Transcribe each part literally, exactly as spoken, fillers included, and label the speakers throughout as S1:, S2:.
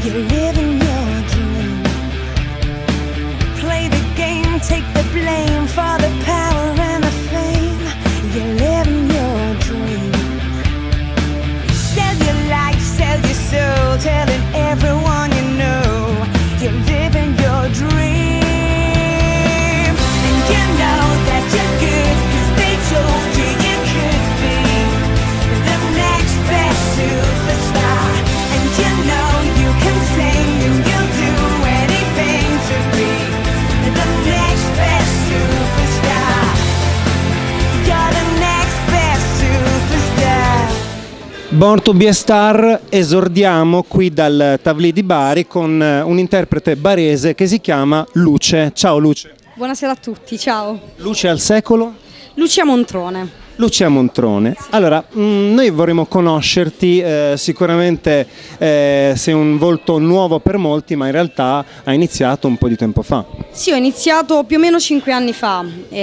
S1: you're living your dream. Play the game, take the blame for the power and the fame. You're living your dream. Sell your life, sell your soul, telling everyone you know you're living your dream. And you know that you're good, 'cause they told you you could be the next best superstar. And you know you can sing and you'll do anything to be the next best superstar. You're the next best superstar.
S2: Born to be a Star, esordiamo qui dal Tavlì di Bari con un interprete barese che si chiama Luce. Ciao Luce.
S3: Buonasera a tutti, ciao.
S2: Luce al secolo?
S3: Lucia Montrone.
S2: Lucia Montrone. Allora, mh, noi vorremmo conoscerti, eh, sicuramente eh, sei un volto nuovo per molti, ma in realtà hai iniziato un po' di tempo fa.
S3: Sì, ho iniziato più o meno cinque anni fa,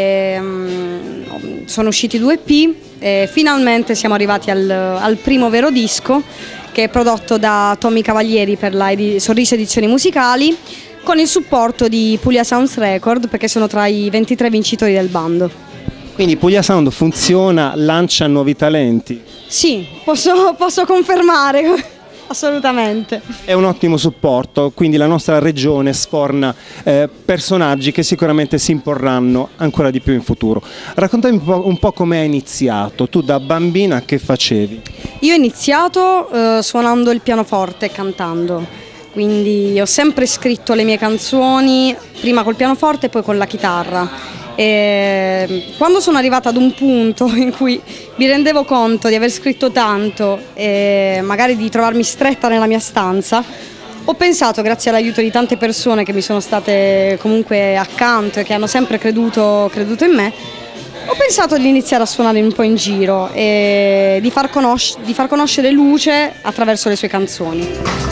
S3: ehm, sono usciti due E P e finalmente siamo arrivati al, al primo vero disco, che è prodotto da Tommy Cavalieri per la edi- Sorriso Edizioni Musicali, con il supporto di Puglia Sounds Record, perché sono tra i ventitré vincitori del bando.
S2: Quindi Puglia Sound funziona, lancia nuovi talenti.
S3: Sì, posso, posso confermare, assolutamente.
S2: È un ottimo supporto, quindi la nostra regione sforna eh, personaggi che sicuramente si imporranno ancora di più in futuro. Raccontami un po', un po' come hai iniziato, tu da bambina che facevi?
S3: Io ho iniziato eh, suonando il pianoforte e cantando, quindi ho sempre scritto le mie canzoni, prima col pianoforte e poi con la chitarra. E quando sono arrivata ad un punto in cui mi rendevo conto di aver scritto tanto e magari di trovarmi stretta nella mia stanza, ho pensato, grazie all'aiuto di tante persone che mi sono state comunque accanto e che hanno sempre creduto, creduto in me, ho pensato di iniziare a suonare un po' in giro e di far, conosc- di far conoscere Luce attraverso le sue canzoni.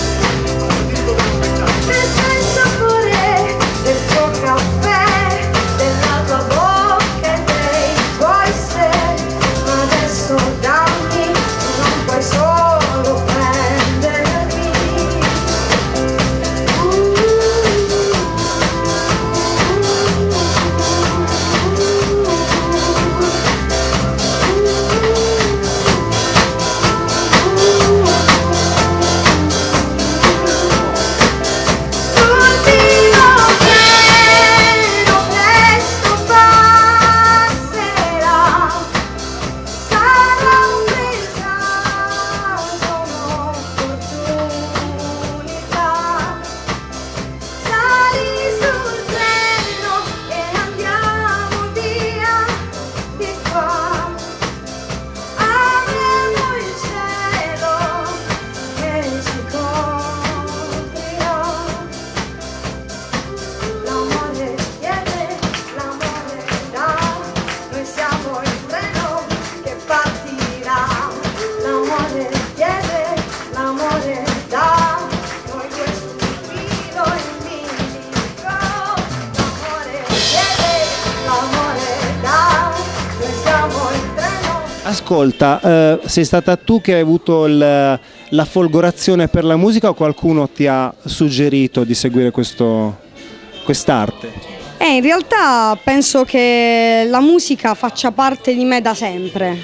S2: Ascolta, eh, sei stata tu che hai avuto il, la folgorazione per la musica o qualcuno ti ha suggerito di seguire questo, quest'arte?
S3: Eh, in realtà penso che la musica faccia parte di me da sempre,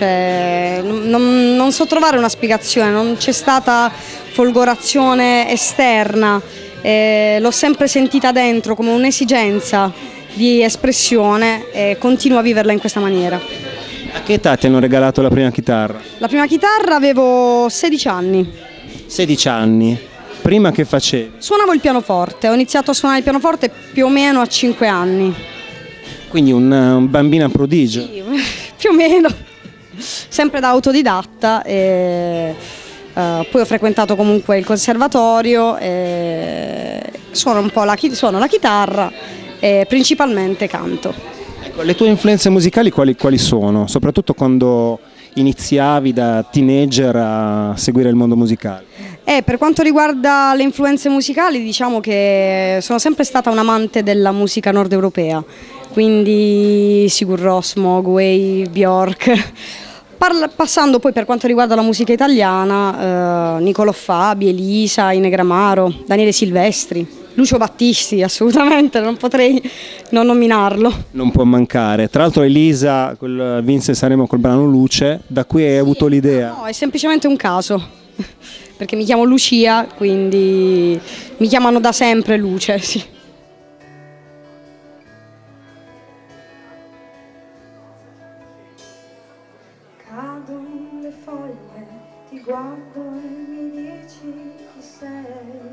S3: cioè, non, non so trovare una spiegazione, non c'è stata folgorazione esterna, eh, l'ho sempre sentita dentro come un'esigenza di espressione e continuo a viverla in questa maniera.
S2: A che età ti hanno regalato la prima chitarra?
S3: La prima chitarra avevo sedici anni.
S2: sedici anni. Prima che facevi?
S3: Suonavo il pianoforte, ho iniziato a suonare il pianoforte più o meno a cinque anni.
S2: Quindi un, un bambina prodigio?
S3: Sì, più o meno, sempre da autodidatta. E, uh, poi ho frequentato comunque il conservatorio, e suono un po' la, suono la chitarra e principalmente canto.
S2: Ecco, le tue influenze musicali quali, quali sono? Soprattutto quando iniziavi da teenager a seguire il mondo musicale?
S3: Eh, per quanto riguarda le influenze musicali, diciamo che sono sempre stata un amante della musica nord europea, quindi Sigur Rós, Mogwai, Björk. Parla, passando poi per quanto riguarda la musica italiana, eh, Nicolò Fabi, Elisa, Inegramaro, Daniele Silvestri, Lucio Battisti, assolutamente, non potrei non nominarlo.
S2: Non può mancare. Tra l'altro Elisa col, vinse Sanremo col brano Luce, da cui hai avuto l'idea?
S3: No, è semplicemente un caso, perché mi chiamo Lucia, quindi mi chiamano da sempre Luce, sì.
S1: Cadono le foglie, ti guardo e mi dici chi sei.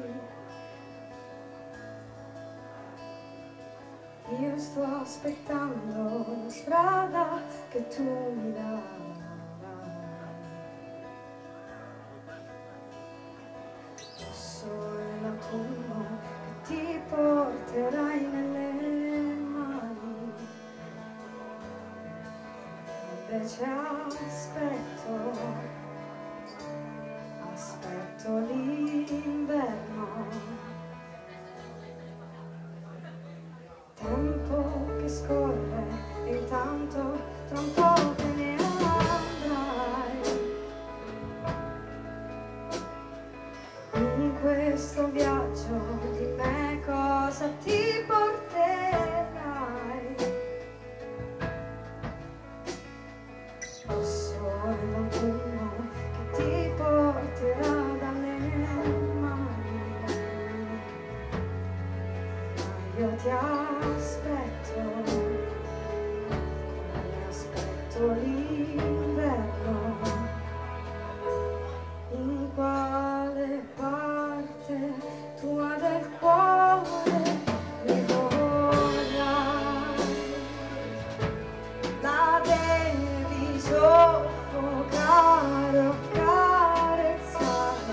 S1: Io sto aspettando la strada che tu mi darai. Rosso è l'autunno che ti porterai nelle mani. Invece aspetto, aspetto l'inverno. Tempo che scorre e intanto tra un po' te ne andrai. In questo viaggio di me cosa ti porterai? Rosso è l'autunno che ti porterà dalle mani. Ma io ti aspetto, come aspetto l'inverno. In quale parte tua del cuore mi vorrai? La devi soffocare o carezzare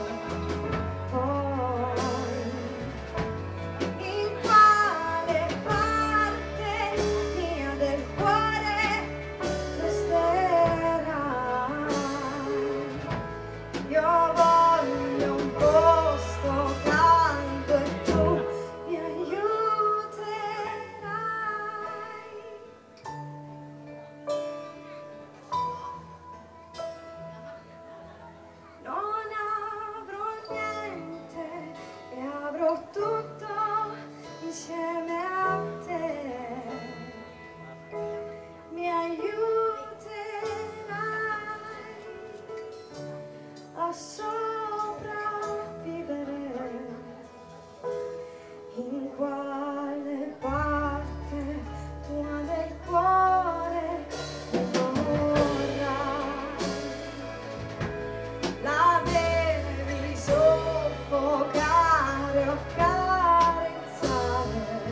S1: poi. In quale parte mia del cuore resterai? Io voglio un posto caldo e tu mi aiuterai. Non avrò niente e avrò tutto insieme a te. Mi aiuterai a sopravvivere. In quale parte tua del cuore mi vorrai? La devi soffocare o carezzare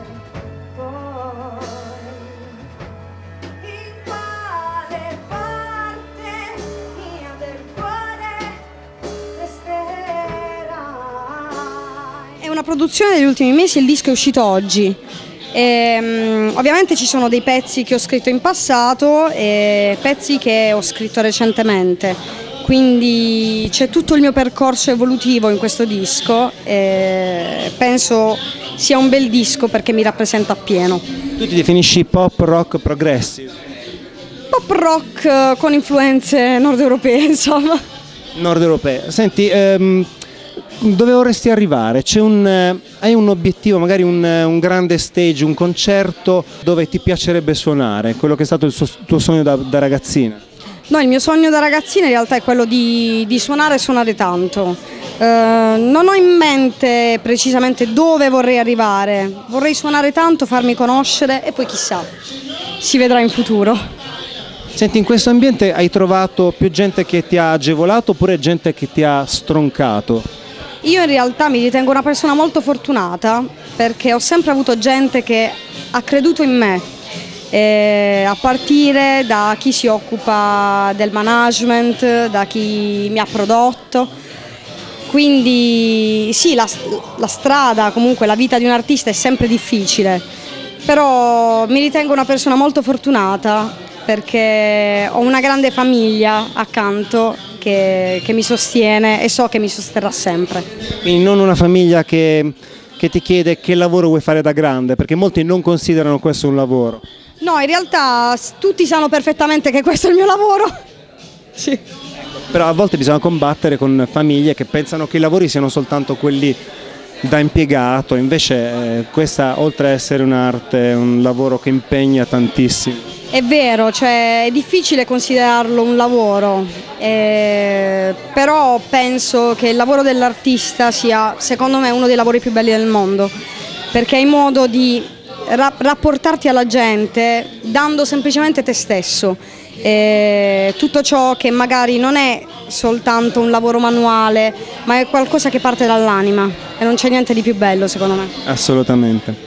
S1: poi. In quale parte mia del cuore resterai?
S3: È una produzione degli ultimi mesi, il disco è uscito oggi. Ehm, ovviamente ci sono dei pezzi che ho scritto in passato e pezzi che ho scritto recentemente, quindi c'è tutto il mio percorso evolutivo in questo disco e penso sia un bel disco perché mi rappresenta appieno.
S2: Tu ti definisci pop rock progressive?
S3: Pop rock eh, con influenze nord europee, insomma.
S2: Nord europee. Senti, ehm, dove vorresti arrivare? C'è un, eh, hai un obiettivo, magari un, eh, un grande stage, un concerto dove ti piacerebbe suonare, quello che è stato il suo- tuo sogno da, da ragazzina?
S3: No, il mio sogno da ragazzina in realtà è quello di, di suonare e suonare tanto. Eh, non ho in mente precisamente dove vorrei arrivare, vorrei suonare tanto, farmi conoscere e poi chissà, si vedrà in futuro.
S2: Senti, in questo ambiente hai trovato più gente che ti ha agevolato oppure gente che ti ha stroncato?
S3: Io in realtà mi ritengo una persona molto fortunata perché ho sempre avuto gente che ha creduto in me, eh, a partire da chi si occupa del management, da chi mi ha prodotto. Quindi sì, la, la strada, comunque la vita di un artista è sempre difficile, però mi ritengo una persona molto fortunata perché ho una grande famiglia accanto che, che mi sostiene e so che mi sosterrà sempre.
S2: Quindi non una famiglia che, che ti chiede che lavoro vuoi fare da grande, perché molti non considerano questo un lavoro.
S3: No, in realtà s- tutti sanno perfettamente che questo è il mio lavoro. Sì.
S2: Però a volte bisogna combattere con famiglie che pensano che i lavori siano soltanto quelli da impiegato, invece eh, questa, oltre a essere un'arte, è un lavoro che impegna tantissimo.
S3: È vero, cioè è difficile considerarlo un lavoro, eh, però penso che il lavoro dell'artista sia, secondo me, uno dei lavori più belli del mondo, perché hai modo di ra- rapportarti alla gente dando semplicemente te stesso. Eh, tutto ciò che magari non è soltanto un lavoro manuale, ma è qualcosa che parte dall'anima e non c'è niente di più bello, secondo me.
S2: Assolutamente.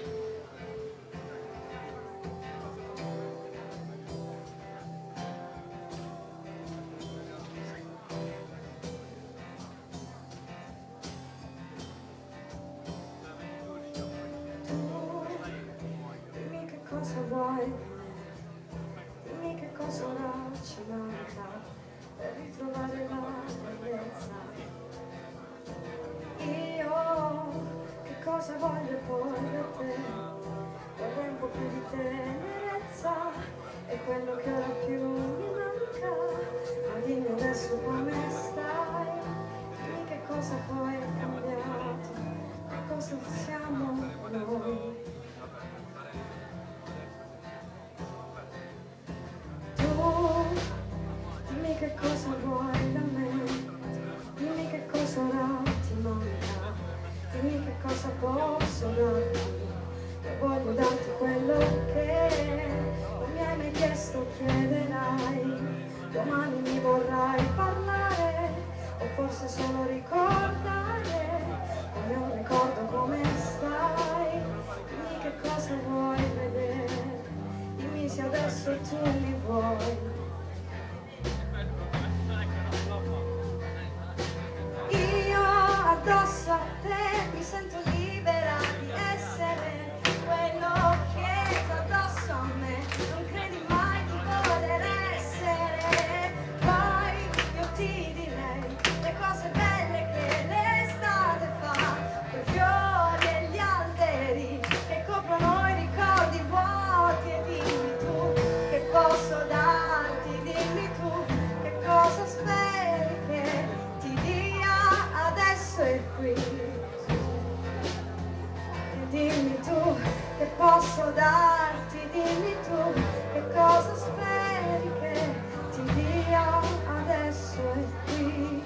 S1: Dimmi che cosa vuoi, dimmi che cosa ora ci manca per ritrovare la bellezza. Io che cosa voglio poi da te, vorrei un po' più di tenerezza, è quello che ora più mi manca. Ma dimmi adesso come stai, dimmi che cosa poi è cambiato, che cosa siamo noi. Dimmi che cosa vuoi da me, dimmi che cosa ora ti manca, dimmi che cosa posso darti, io voglio darti quello che non mi hai mai chiesto, chiederai, domani mi vorrai parlare, o forse solo ricordare, come un ricordo come stai, dimmi che cosa vuoi vedere, dimmi se adesso tu mi vuoi. Io addosso a te mi sento libera di essere quello che tu addosso a me non credi mai di voler essere. Poi io ti direi le cose belle che l'estate fa, quei fiori e gli alberi che coprono i ricordi vuoti, e dimmi tu che posso darti, dimmi tu che cosa speri che ti dia adesso e qui, e dimmi tu che posso darti, dimmi tu che cosa speri che ti dia adesso e qui.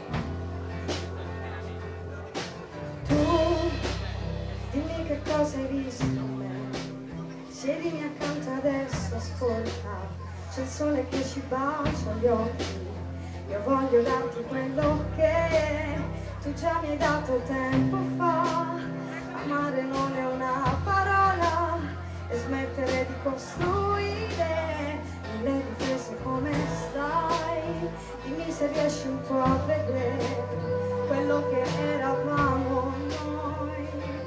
S1: Tu dimmi che cosa hai visto in me, siedimi accanto adesso, ascolta, c'è il sole che ci bacia gli occhi, io voglio darti quello che tu già mi hai dato tempo fa. Amare non è una parola e smettere di costruire mille difese. Come stai? Dimmi se riesci un po' a vedere quello che eravamo noi.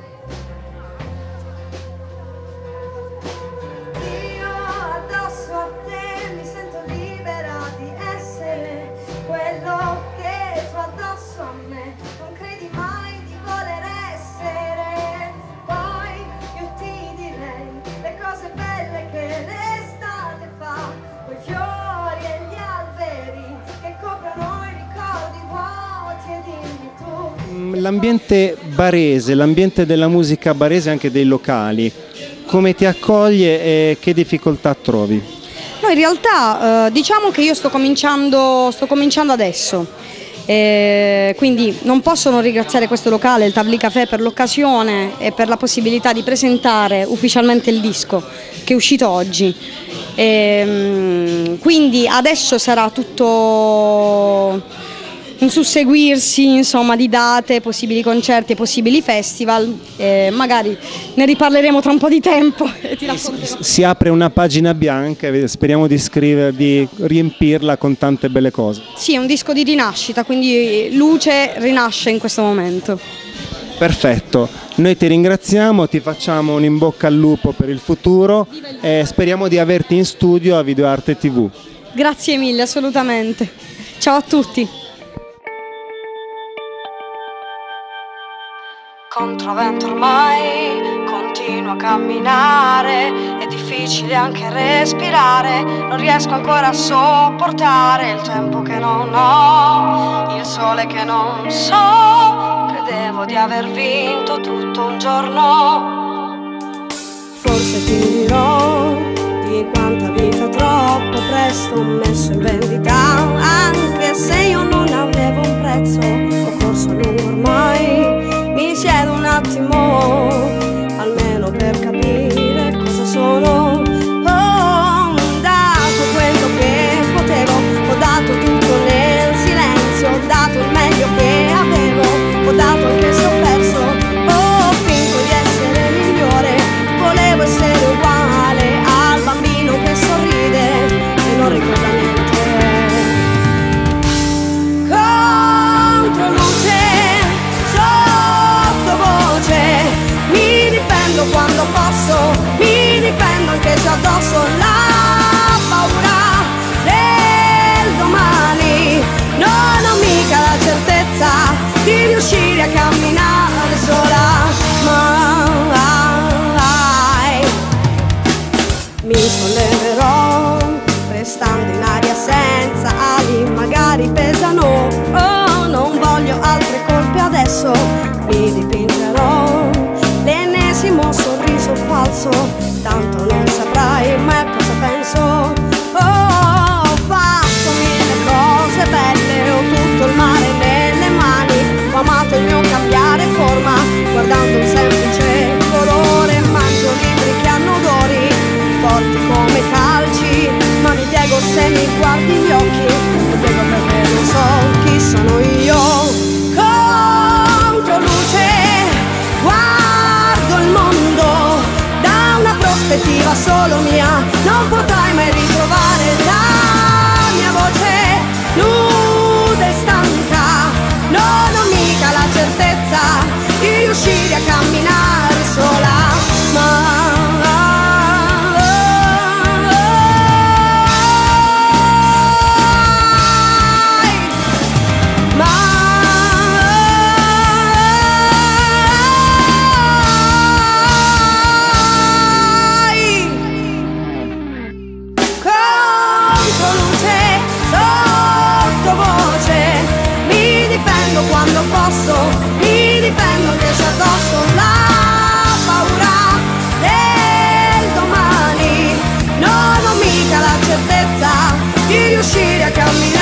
S1: Io addosso a te mi sento libera di essere quello che tu addosso a me non credi mai di voler essere. Poi io ti direi le cose belle che l'estate fa, quei fiori e gli alberi che coprono i ricordi vuoti, e dimmi tu.
S2: L'ambiente barese, l'ambiente della musica barese, anche dei locali, come ti accoglie e che difficoltà trovi?
S3: No, in realtà eh, diciamo che io sto cominciando, sto cominciando adesso, eh, quindi non posso non ringraziare questo locale, il Tavli Café, per l'occasione e per la possibilità di presentare ufficialmente il disco che è uscito oggi. E, quindi adesso sarà tutto un susseguirsi, insomma, di date, possibili concerti e possibili festival, eh, magari ne riparleremo tra un po' di tempo e ti racconterò.
S2: Si apre una pagina bianca e speriamo di scrivere, di riempirla con tante belle cose.
S3: Sì, è un disco di rinascita, quindi Luce rinasce in questo momento.
S2: Perfetto, noi ti ringraziamo, ti facciamo un in bocca al lupo per il futuro e speriamo di averti in studio a Videoarte tivù.
S3: Grazie mille, assolutamente. Ciao a tutti.
S1: Controvento ormai continua
S3: continuo a camminare, è difficile anche respirare, non riesco ancora a sopportare il tempo che non ho, il sole che non so, credevo di aver vinto tutto un giorno.
S1: Forse ti dirò di quanta vita troppo presto ho messo in vendita, anche se io non avevo un prezzo, ho corso a lungo ormai, mi siedo un attimo, almeno per capire cosa sono. Ho dato quello che potevo, ho dato tutto nel silenzio, ho dato il meglio che avevo, ho dato anche se ho perso, ho finto di essere migliore, volevo essere uguale al bambino che sorride e non ricorda niente. Controluce, sottovoce, mi difendo quando posso, mi difendo anche se addosso la paura del domani. Non ho mica la certezza di riuscire a camminare sola, mai. Mi solleverò restando in aria senza ali, magari pesano, oh, non voglio altre colpe adesso, mi dipingerò l'ennesimo sorriso falso, tanto non saprai mai cosa penso. Oh, ho fatto mille cose belle, ho tutto il mare nelle mani, ho amato il mio cambiare forma, guardando un semplice colore, mangio libri che hanno odori forti come calci, ma mi piego se mi guardi gli occhi, mi piego perché non so chi sono io. Controluce, guardo il mondo da una prospettiva solo mia, non potrai mai ritrovare la mia voce nuda e stanca, non ho mica la certezza di riuscire a camminare sola, ma quando posso, mi difendo che c'è addosso la paura del domani, non ho mica la certezza di riuscire a camminare